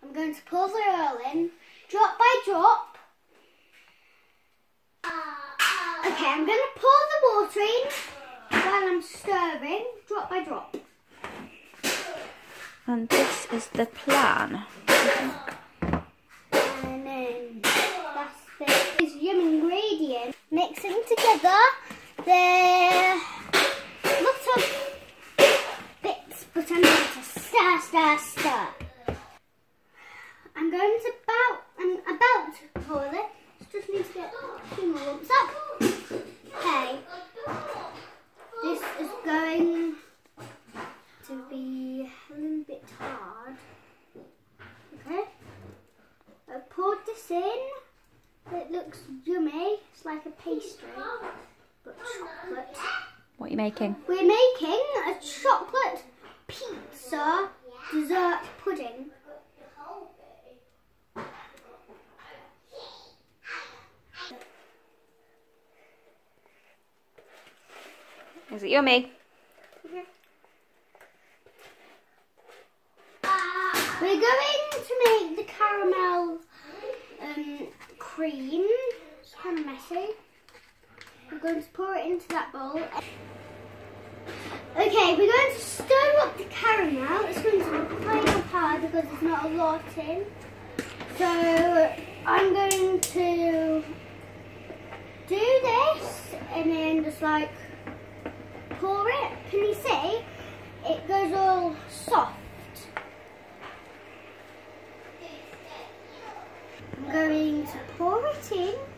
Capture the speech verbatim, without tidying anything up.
I'm going to pour the oil in, drop by drop. Okay, I'm going to pour the water in while I'm stirring, drop by drop. And this is the plan. And then that's the these yummy ingredients. Mixing together the lots of bits, but I'm going to stir, stir, stir. I'm going to about, I'm about to pour it. Just need to get two more lumps up. Okay, this is going to be a little bit hard. Okay, I poured this in. It looks yummy. It's like a pastry, but chocolate. What are you making? We're making a chocolate pizza dessert pudding. Is it yummy? We're going to make the caramel um, cream. It's kind of messy. We're going to pour it into that bowl. Okay, we're going to stir up the caramel. It's going to be kind of hard because there's not a lot in. So I'm going to do this and then just like pour it. Can you see? It goes all soft. I'm going to pour it in.